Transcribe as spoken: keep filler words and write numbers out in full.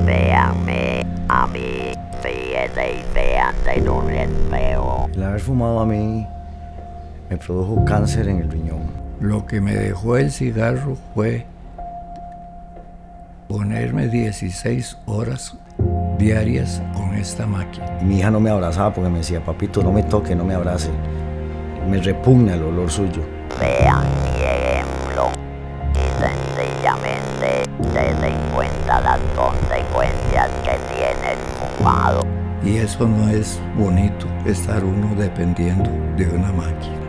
Véanme a mí, fíjese y vean de un espejo. El haber fumado a mí me produjo cáncer en el riñón. Lo que me dejó el cigarro fue ponerme dieciséis horas diarias con esta máquina. Y mi hija no me abrazaba porque me decía, papito, no me toque, no me abrace. Me repugna el olor suyo. Vean mi ejemplo y sencillamente se den cuenta las consecuencias que tiene el fumado. Y eso no es bonito, estar uno dependiendo de una máquina.